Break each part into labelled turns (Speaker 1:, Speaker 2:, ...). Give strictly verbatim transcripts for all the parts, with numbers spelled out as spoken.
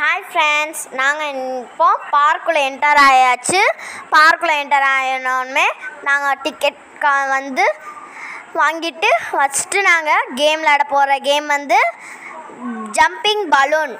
Speaker 1: Hi friends, நாங்கள் இப்போ பார்க்குள்ளே enter ஆயாச்சு. பார்க்குள்ளே என்டர் ஆனோடனே நாங்கள் டிக்கெட் வந்து வாங்கிட்டு ஃபஸ்ட்டு நாங்கள் கேம் விளையாட போகிற கேம் வந்து ஜம்பிங் பலூன்.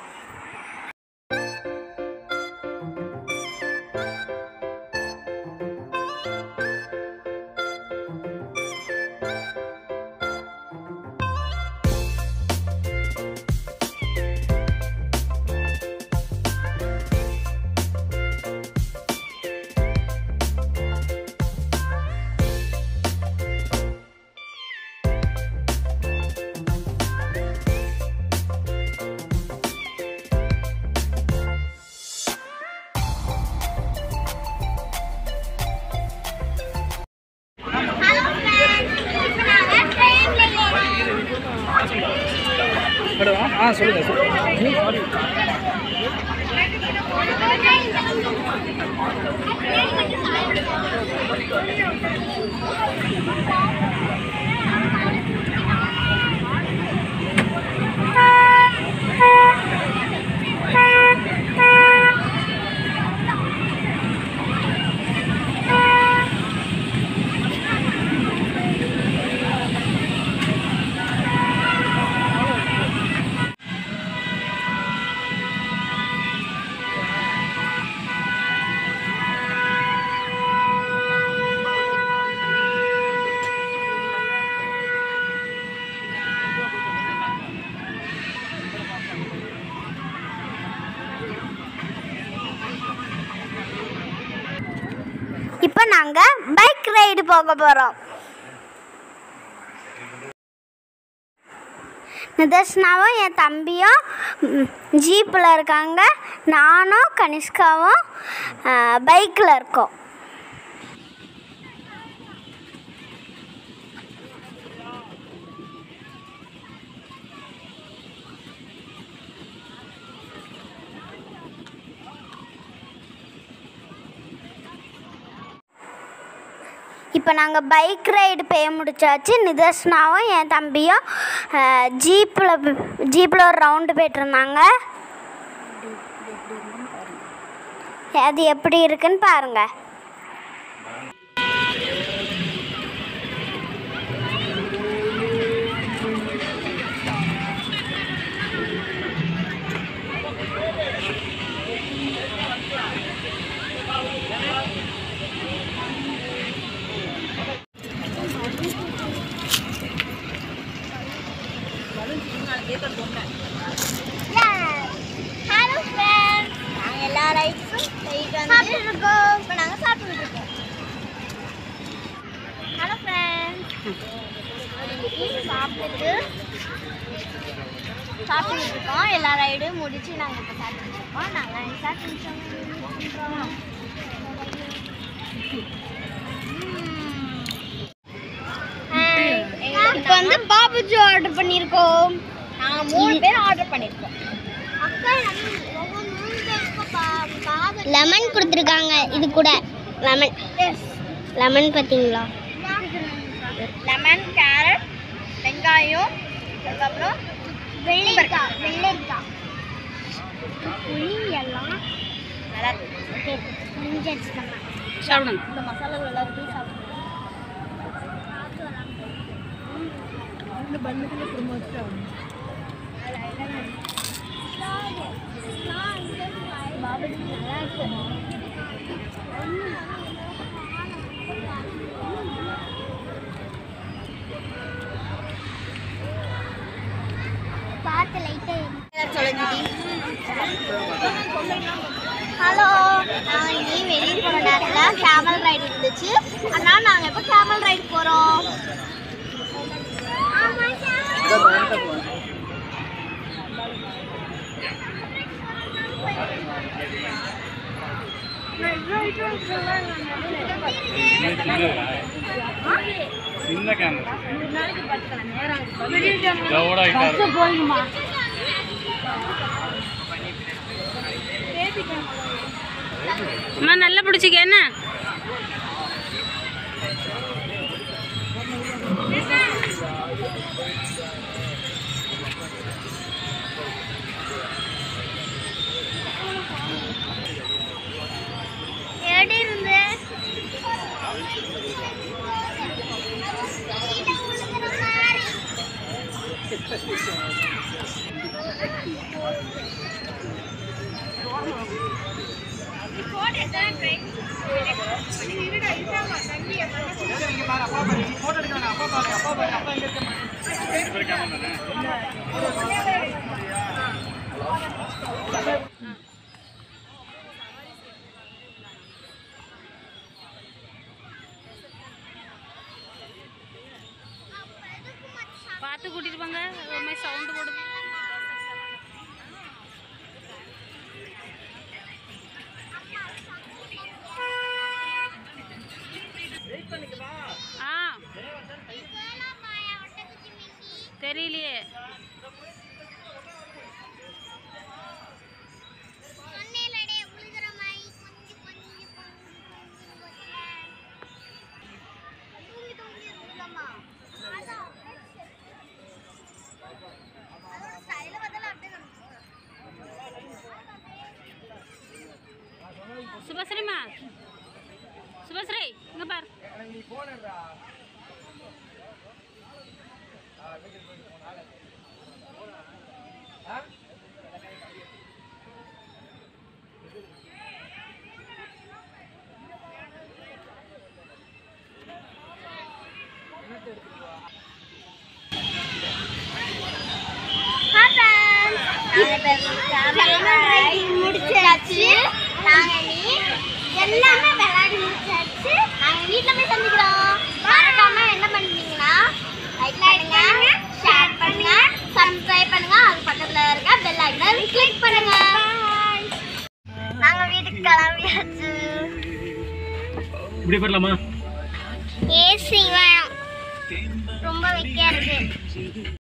Speaker 2: ஆ சொல்லுங்க சொல்லுங்க.
Speaker 1: இப்போ நாங்கள் பைக் ரைடு போக போகிறோம். நிதர்ஷனாவும் என் தம்பியும் ஜீப்பில் இருக்காங்க, நானும் கனிஷ்காவும் பைக்கில் இருக்கோம். இப்போ நாங்கள் பைக் ரைடு போய் முடிச்சாச்சு. நிதர்ஷனாவும் என் தம்பியும் ஜீப்பில் ஜீப்பில் ஒரு ரவுண்டு போய்ட்டுருந்தாங்க. அது எப்படி இருக்குன்னு பாருங்கள். ஹலோ ஃப்ரெண்ட்ஸ், நாங்கள் எல்லா ரைட்ஸும் போயிட்டு வந்து இருக்கோம். இப்போ நாங்கள் சாப்பிட்டுட்டு இருக்கோம். ஹலோ ஃப்ரெண்ட்ஸ், சாப்பிட்டுட்டு சாப்பிட்டுட்டு இருக்கோம். எல்லா ரைடும் முடிச்சு நாங்கள் இப்போ சாப்பிட்டுட்டு இருக்கோம். நாங்கள் சாப்பிட்டு இப்போ வந்து பாபுஜி ஆர்டர் பண்ணியிருக்கோம். நாங்கள் மூணு பேர் ஆர்டர் பண்ணியிருக்கோம். லெமன் கொடுத்துருக்காங்க. இது கூட லெமன் லெமன் பார்த்தீங்களா? லெமன், கேரட், வெங்காயம், அதுக்கப்புறம் வெள்ளரிக்காய் வெள்ளரிக்காய் புளி எல்லாம் நல்லா இருக்கு. சாப்பிடுங்க. இந்த மசாலாவில் எல்லாத்தையும் சாப்பிடுங்க. பண்ணுக்குள்ள குடும்பம் வச்சு நல்லா இருக்கு. பார்த்து லைட்டா ஹலோ, நாங்கள் இங்கே வெளியே போன நேரத்தில் கேமல் ரைடு இருந்துச்சு. அதனால நாங்கள் இப்போ கேமல் ரைடு போகிறோம்.
Speaker 2: சின்ன கேமரா
Speaker 3: அம்மா நல்லா பிடிச்சிக்க என்ன பார்த்து கூட்டிட்டு போங்க. ஒரு மாதிரி சவுண்டு போடுது. ஆ தெரியலையே. சுபஸ்ரீமா, சுபஸ்ரீ இங்க பாரு.
Speaker 1: முடிச்சாச்சு. நாங்க நீ எல்லாமே விளையாடி முடிச்சாச்சு. நாங்க வீட்ல போய் சந்திக்கிறோம். மறக்காம என்ன பண்ணுவீங்கன்னா லைக் பண்ணுங்க, ஷேர் பண்ணுங்க, சப்ஸ்கிரைப் பண்ணுங்க. அது பக்கத்துல இருக்க பெல் ஐகானை கிளிக் பண்ணுங்க. நாங்க வீட்டுக்கு கிளம்பியாச்சு.
Speaker 2: இப்படி போயிடலாமா?
Speaker 1: ஏசி வேணும், ரொம்ப வெக்கையா இருக்கு.